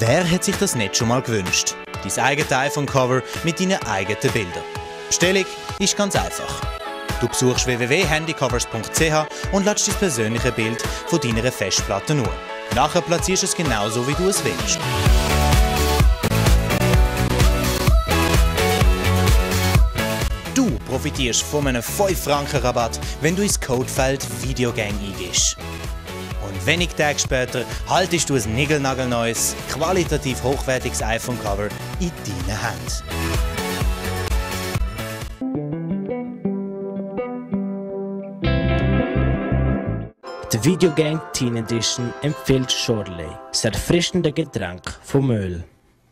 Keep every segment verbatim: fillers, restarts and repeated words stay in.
Wer hat sich das nicht schon mal gewünscht? Dein eigenes iPhone-Cover mit deinen eigenen Bildern. Bestellung ist ganz einfach. Du besuchst w w w punkt handycovers punkt c h und lädst dein persönliches Bild von deiner Festplatte nur. Nachher platzierst du es genauso, wie du es willst. Du profitierst von einem fünf Franken Rabatt, wenn du ins Codefeld Videogang eingibst. Und wenige Tage später haltest du ein niegelnagelneues, qualitativ hochwertiges iPhone-Cover in deinen Händen. Die Videogang Teen Edition empfiehlt Chorley, das erfrischende Getränk vom Öl.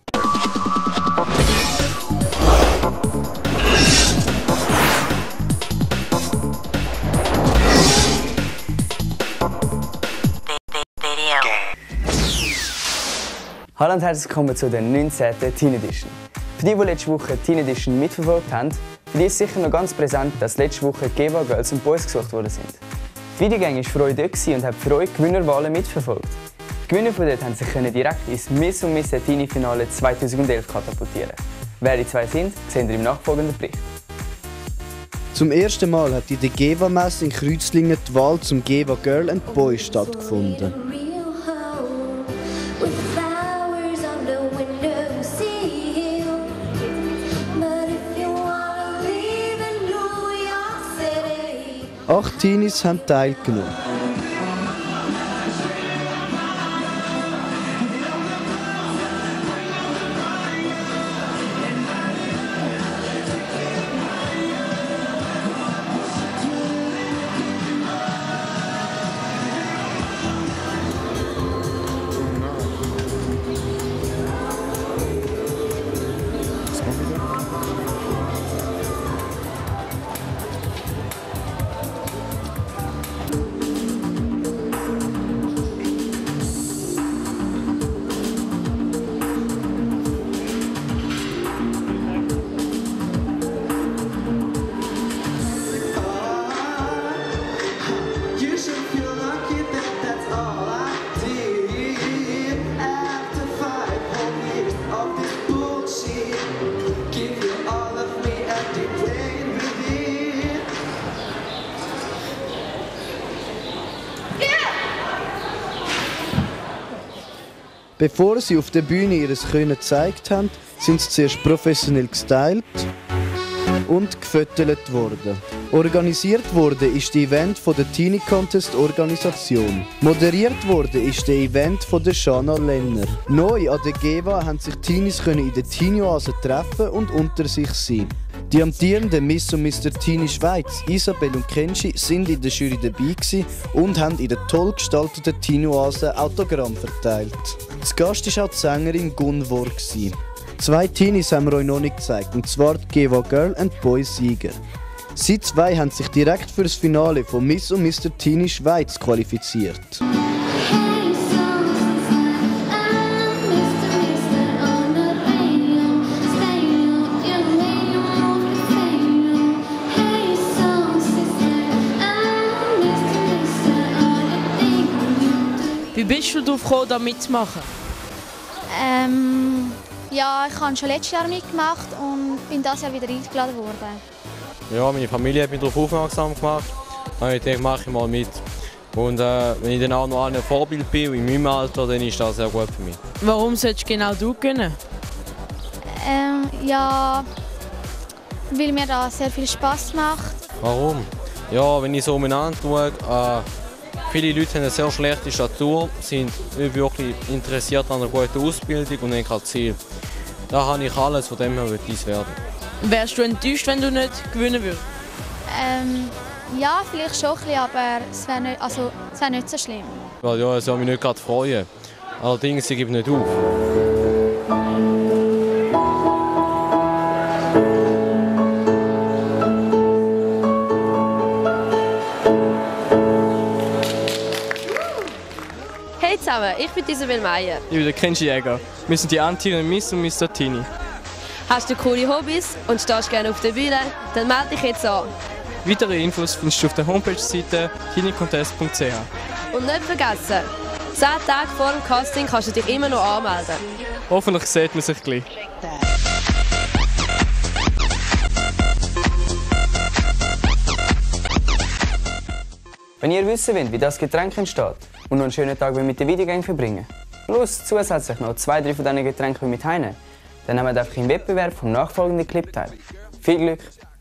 Hallo und herzlich willkommen zu der neunzehnten Teen Edition. Für die, die letzte Woche Teen Edition mitverfolgt haben, für die ist sicher noch ganz präsent, dass letzte Woche Geva Girls und Boys gesucht worden sind. Die Videogang war für euch dort und hat für euch Gewinnerwahlen mitverfolgt. Die Gewinner von dort haben sich direkt ins Miss und Miss Teenie Finale zweitausendelf katapultieren. Wer die zwei sind, seht ihr im nachfolgenden Bericht. Zum ersten Mal hat in der Geva-Messe in Kreuzlingen die Wahl zum Geva Girl and Boy stattgefunden. Acht Teenies haben teilgenommen. Bevor sie auf der Bühne ihr Können gezeigt haben, sind sie zuerst professionell gestylt und gefüttert worden. Organisiert wurde ist das Event von der Teenie Contest Organisation. Moderiert wurde ist das Event von der Shana Lenner. Neu an der Geva haben sich Teenies in der Teenie-Oase treffen und unter sich sein. Die amtierenden Miss und Mister Teenie Schweiz, Isabel und Kenji, sind in der Jury dabei und haben in der toll gestalteten Teenie-Oase Autogramm verteilt. Zu Gast war auch die Sängerin Gunvor. Zwei Teenies haben wir euch noch nicht gezeigt, und zwar die Geva Girl and Boy Sieger. Sie zwei haben sich direkt für das Finale von Miss und Mister Teenie Schweiz qualifiziert. Wie bist du darauf gekommen, da mitzumachen? Ähm, ja, ich habe schon letztes Jahr mitgemacht und bin dieses Jahr wieder eingeladen worden. Ja, meine Familie hat mich darauf aufmerksam gemacht. Und ich denke, mache ich mal mit. Und äh, wenn ich dann auch noch ein Vorbild bin, in meinem Alter, dann ist das sehr gut für mich. Warum solltest du genau du gewinnen? Ähm, ja, weil mir das sehr viel Spass macht. Warum? Ja, wenn ich so umeinander schaue, äh, viele Leute haben eine sehr schlechte Statur, sind nicht wirklich interessiert an einer guten Ausbildung und haben kein Ziel. Da habe ich alles, von dem her will ich werden. Wärst du enttäuscht, wenn du nicht gewinnen würdest? Ähm, ja, vielleicht schon ein bisschen, aber es wäre nicht, also, es wär nicht so schlimm. Weil ja, es soll mich nicht gerade freuen. Allerdings, ich gebe nicht auf. Hey zusammen, ich bin Isabel Meier. Ich bin der Kenji Jäger. Wir sind die amtierenden Miss und Mister Teenie. Hast du coole Hobbys und stehst gerne auf der Bühne? Dann melde dich jetzt an. Weitere Infos findest du auf der Homepage-Seite teenie contest punkt c h. Und nicht vergessen, Zehn Tage vor dem Casting kannst du dich immer noch anmelden. Hoffentlich sieht man sich gleich. Wenn ihr wissen wollt, wie das Getränk entsteht und noch einen schönen Tag mit den Videogängen verbringen, plus zusätzlich noch zwei, drei von diesen Getränken mit heim, dann nehmt einfach im Wettbewerb vom nachfolgenden Clip teil. Viel Glück!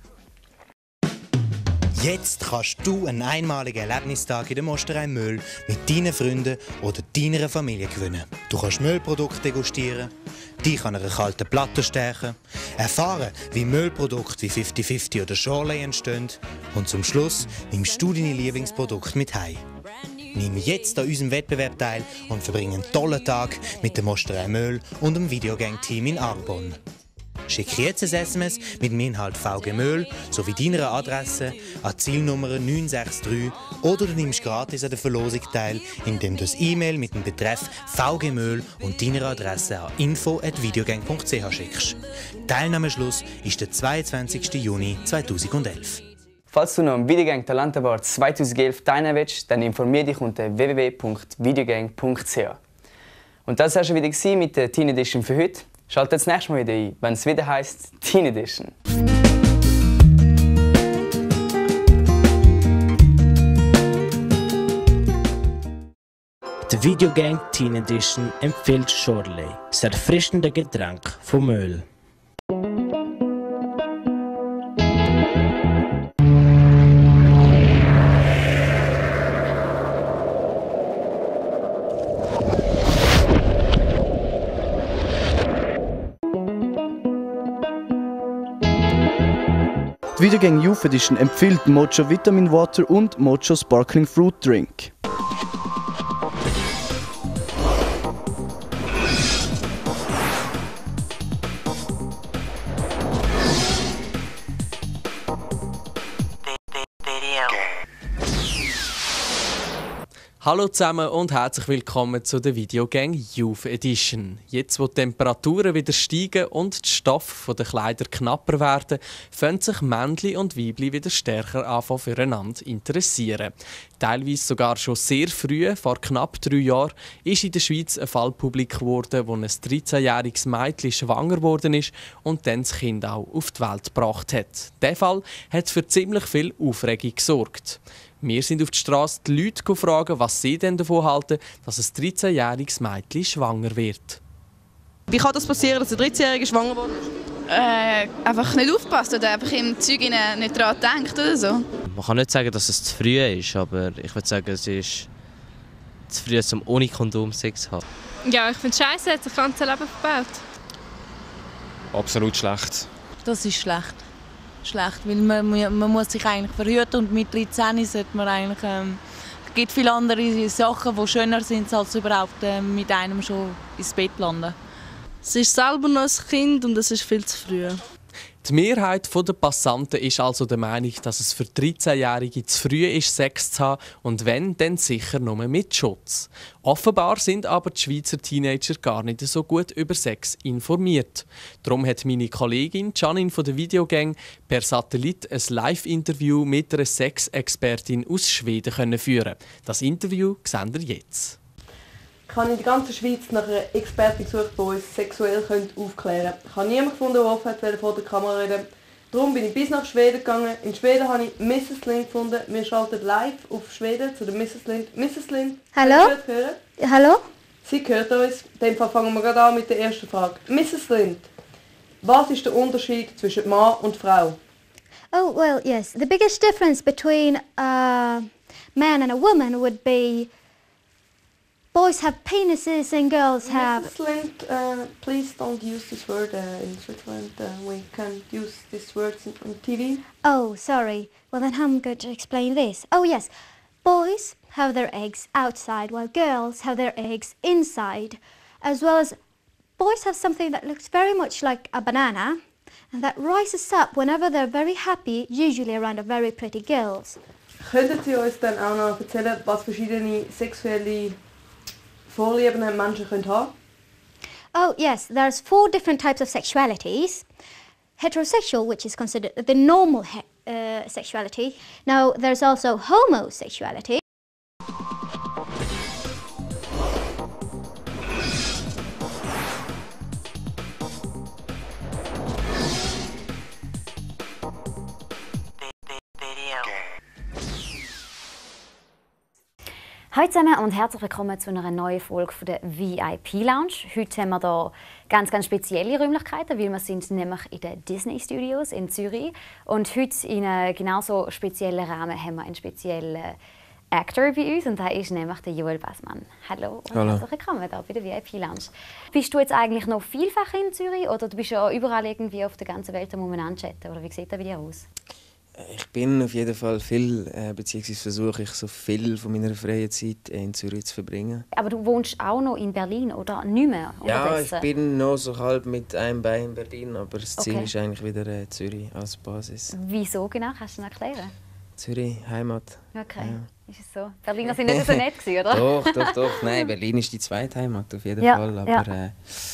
Jetzt kannst du einen einmaligen Erlebnistag in der Mosterei Möhl mit deinen Freunden oder deiner Familie gewinnen. Du kannst Müllprodukte degustieren, dich an einer kalten Platte stärken, erfahren, wie Müllprodukte wie fifty fifty oder Shorley entstehen und zum Schluss nimmst du deine Lieblingsprodukte mit heim. Nimm jetzt an unserem Wettbewerb teil und verbring einen tollen Tag mit der Mosterei Möhl und dem Videogang-Team in Arbonne. Schick jetzt ein S M S mit dem Inhalt V G Möhl sowie deiner Adresse an Zielnummer neun sechs drei oder du nimmst gratis an der Verlosung teil, indem du das E-Mail mit dem Betreff V G Möhl und deiner Adresse an info at videogang punkt c h schickst. Teilnahmeschluss ist der zweiundzwanzigsten Juni zweitausendelf. Falls du noch am Videogang Talent Award zweitausendelf teilnehmen willst, dann informier dich unter w w w punkt videogang punkt c h. Und das war schon wieder mit der Teen Edition für heute. Schaltet das nächste Mal wieder ein, wenn es wieder heisst Teen Edition. Die Videogang Teen Edition empfiehlt Shorley, das erfrischende Getränk von Möhl. Die Videogang Youth Edition empfiehlt Mojo Vitamin Water und Mojo Sparkling Fruit Drink. Hallo zusammen und herzlich willkommen zu der Videogang Youth Edition. Jetzt, wo die Temperaturen wieder steigen und die Stoffe der Kleider knapper werden, fangen sich Männchen und Weibchen wieder stärker an füreinander interessieren. Teilweise sogar schon sehr früh, vor knapp drei Jahren, ist in der Schweiz ein Fall publik geworden, wo ein dreizehnjähriges Mädchen schwanger geworden ist und dann das Kind auch auf die Welt gebracht hat. Dieser Fall hat für ziemlich viel Aufregung gesorgt. Wir sind auf die Straße die Leute gefragt, was sie denn davon halten, dass ein dreizehnjähriges Mädchen schwanger wird. Wie kann das passieren, dass ein dreizehnjähriger schwanger wird? Äh, einfach nicht aufpasst oder einfach im Zeug nicht daran denkt oder so. Man kann nicht sagen, dass es zu früh ist, aber ich würde sagen, es ist zu früh, um ohne Kondom Sex zu haben. Ja, ich finde es scheiße, hat sich das ganze Leben verbaut. Absolut schlecht. Das ist schlecht. Schlecht, weil man, man muss sich eigentlich verhüten und mit dreizehn sollte man eigentlich, ähm, es gibt viele andere Sachen, die schöner sind, als überhaupt äh, mit einem schon ins Bett landen. Sie ist selber noch ein Kind und es ist viel zu früh. Die Mehrheit der Passanten ist also der Meinung, dass es für dreizehnjährige zu früh ist, Sex zu haben und wenn, dann sicher nur mit Schutz. Offenbar sind aber die Schweizer Teenager gar nicht so gut über Sex informiert. Darum hat meine Kollegin Janine von der Videogang per Satellit ein Live-Interview mit einer Sexexpertin aus Schweden führen. Das Interview sehen wir jetzt. Ich habe in der ganzen Schweiz nach einer Expertin gesucht, die uns sexuell aufklären könnte. Ich habe niemanden gefunden, der offen vor der Kamera reden. Darum bin ich bis nach Schweden gegangen. In Schweden habe ich Misses Lind gefunden. Wir schalten live auf Schweden zu der Misses Lind. Misses Lind, hallo? Hören? Hallo? Sie hört uns. In dem Fall fangen wir gerade an mit der ersten Frage. Misses Lind, was ist der Unterschied zwischen Mann und Frau? Oh, well, yes. The biggest difference between a man and a woman would be boys have penises and girls have... Missus Lind, uh, please don't use this word uh, in Switzerland. Uh, we can't use these words on T V. Oh, sorry. Well, then I'm going to explain this. Oh, yes. Boys have their eggs outside, while girls have their eggs inside. As well as boys have something that looks very much like a banana, and that rises up whenever they're very happy, usually around a very pretty girls. Könnten Sie uns dann auch noch erzählen, was verschiedene sexuelle Vorlieben Menschen können haben? Oh yes, there's four different types of sexualities. Heterosexual, which is considered the normal he uh, sexuality. Now there's also homosexuality. Hallo zusammen und herzlich willkommen zu einer neuen Folge von der V I P Lounge. Heute haben wir hier ganz, ganz spezielle Räumlichkeiten, weil wir sind nämlich in den Disney Studios in Zürich. Und heute in einem genauso speziellen Rahmen haben wir einen speziellen Actor bei uns und der ist nämlich der Joel Bassmann. Hallo und Hallo. Herzlich willkommen hier bei der V I P Lounge. Bist du jetzt eigentlich noch vielfach in Zürich oder du bist ja überall irgendwie auf der ganzen Welt umeinander chatten? Oder wie sieht das bei dir aus? Ich bin auf jeden Fall viel, äh, beziehungsweise versuche ich so viel von meiner freien Zeit in Zürich zu verbringen. Aber du wohnst auch noch in Berlin oder nicht mehr? Ja, ich bin noch so halb mit einem Bein in Berlin, aber das Ziel Okay. ist eigentlich wieder äh, Zürich als Basis. Wieso genau? Kannst du das erklären? Zürich, Heimat. Okay, Ja. ist es so? Berliner sind nicht so nett gewesen, oder? Doch, doch, doch. Nein, Berlin ist die zweite Heimat auf jeden Ja, Fall. Aber ja. Äh,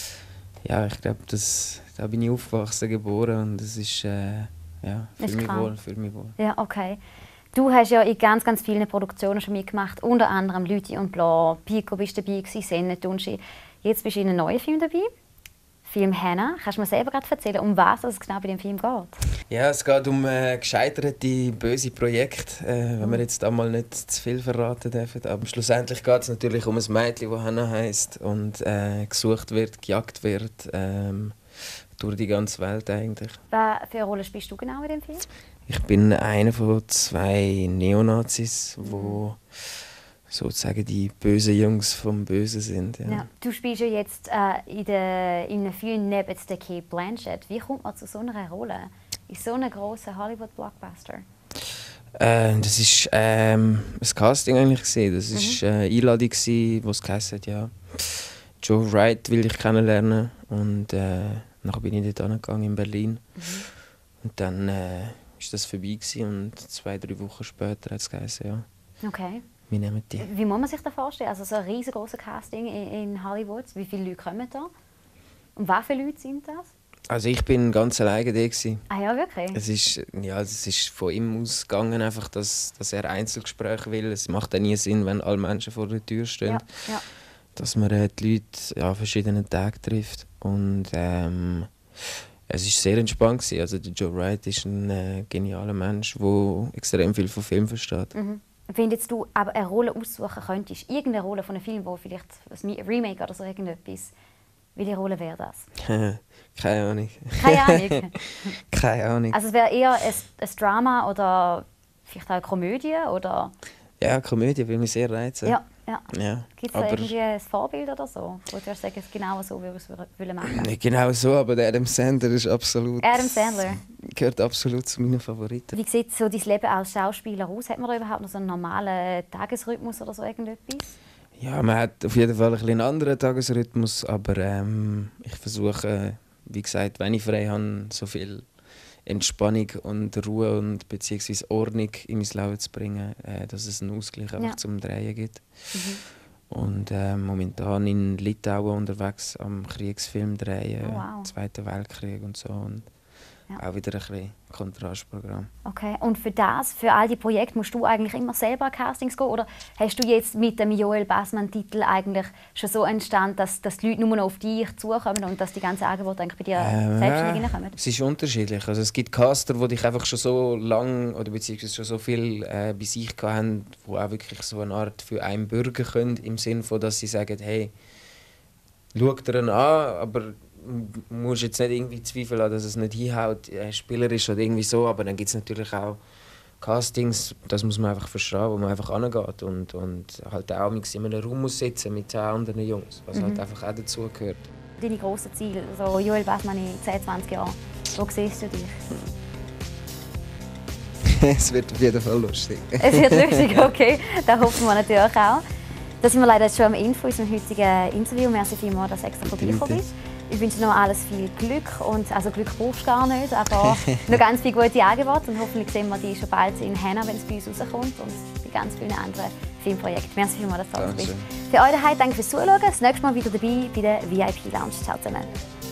ja, ich glaube, da bin ich aufgewachsen, geboren und das ist, äh, ja, Ist fühle mich klar. wohl, fühle mich wohl. Ja, okay. Du hast ja in ganz, ganz vielen Produktionen schon mitgemacht, unter anderem «Lüthi und Blanc», «Pico» bist du dabei, «Senne Tunchi». Jetzt bist du in einem neuen Film dabei, Film «Hannah». Kannst du mir selber gerade erzählen, um was es genau bei dem Film geht? Ja, es geht um äh, gescheiterte, böse Projekte, äh, wenn wir jetzt einmal nicht zu viel verraten dürfen. Aber schlussendlich geht es natürlich um ein Mädchen, das Hannah heisst und äh, gesucht wird, gejagt wird, ähm, durch die ganze Welt eigentlich. Was für eine Rolle spielst du genau in dem Film? Ich bin einer von zwei Neonazis, die sozusagen die bösen Jungs vom Bösen sind. Ja. Ja. Du spielst ja jetzt äh, in, der, in einem Film neben der Cate Blanchett. Wie kommt man zu so einer Rolle? In so einem grossen Hollywood-Blockbuster? Äh, das war ähm, ein Casting eigentlich. Gewesen. Das war Mhm. eine Einladung, die es geheißen hat, ja. Joe Wright will ich kennenlernen. Und äh, nachher bin ich dort angegangen in Berlin. Mhm. Und dann äh, ist das vorbei gewesen, und zwei, drei Wochen später hat es geheißen, ja. Okay. Wir nehmen die. Wie muss man sich das vorstellen? Also so ein riesengroßes Casting in, in Hollywood. Wie viele Leute kommen da? Und was für Leute sind das? Also ich bin ganz alleine da gewesen. Ah ja, wirklich? Es ist, ja, es ist von ihm ausgegangen, einfach, dass, dass er Einzelgespräche will. Es macht ja nie Sinn, wenn alle Menschen vor der Tür stehen. Ja, ja. Dass man äh, die Leute ja, an verschiedenen Tagen trifft. Und ähm, es war sehr entspannt gewesen. Also der Joe Wright ist ein äh, genialer Mensch, der extrem viel von Film versteht. Mhm. Wenn jetzt du aber eine Rolle aussuchen könntest, irgendeine Rolle von einem Film, wo vielleicht ein Remake oder so irgendetwas, welche Rolle wäre das? Keine Ahnung. Keine Ahnung? Keine Ahnung. Also es wäre eher ein, ein Drama oder vielleicht auch eine Komödie oder... Ja, Komödie will mich sehr reizen. Ja, ja. Ja, Gibt es da aber irgendwie ein Vorbild oder so, wo du sagen, es genau so würde ich es machen? nicht genau so, aber der Adam Sandler ist absolut... Adam Sandler. Gehört absolut zu meinen Favoriten. Wie sieht so dein Leben als Schauspieler aus? Hat man da überhaupt noch so einen normalen Tagesrhythmus oder so irgendetwas? Ja, man hat auf jeden Fall ein bisschen einen anderen Tagesrhythmus, aber ähm, ich versuche, wie gesagt, wenn ich frei habe, so viel Entspannung und Ruhe und beziehungsweise Ordnung in mein Leben zu bringen, äh, dass es einen Ausgleich einfach Ja. zum Drehen gibt. Mhm. Und äh, momentan in Litauen unterwegs am Kriegsfilm drehen, Oh, wow. Zweiten Weltkrieg und so. Und Ja. auch wieder ein bisschen Kontrastprogramm. Okay, und für das, für all die Projekte, musst du eigentlich immer selber an Castings gehen? Oder hast du jetzt mit dem Joel Bassmann-Titel eigentlich schon so entstanden, dass, dass die Leute nur noch auf dich zukommen und dass die ganzen Angebote eigentlich bei dir Äh, selbstständig reinkommen? Es ist unterschiedlich. Also es gibt Caster, die dich einfach schon so lang oder beziehungsweise schon so viel äh, bei sich hatten, die auch wirklich so eine Art für einen bürgen können, im Sinne von, dass sie sagen, hey, schau dir ihn an, aber du musst jetzt nicht irgendwie Zweifel haben, dass es nicht hinhaut, äh, spielerisch oder irgendwie so, aber dann gibt es natürlich auch Castings, das muss man einfach verstehen, wo man einfach angeht und, und halt auch in einem Raum muss sitzen mit zehn anderen Jungs, was Mhm. halt einfach auch dazu gehört. Deine grossen Ziele, so Joel Bassmann in zehn, zwanzig Jahren, wo siehst du dich? Es wird auf jeden Fall lustig. Es wird lustig, okay. Da hoffen wir natürlich auch. Da sind wir leider jetzt schon am Ende von unserem heutigen Interview. Merci vielmals, dass du extra vorbeigekommen bist. Ich wünsche noch alles viel Glück. Und, also Glück brauchst du gar nicht, aber noch ganz viele gute Angebote. Und hoffentlich sehen wir dich schon bald in Hannah, wenn es bei uns rauskommt. Und bei ganz vielen anderen Filmprojekten. Merci vielmals, dass du da bist. Für euch daheim danke fürs Zuschauen. Das nächste Mal wieder dabei bei der V I P Lounge. Ciao zusammen.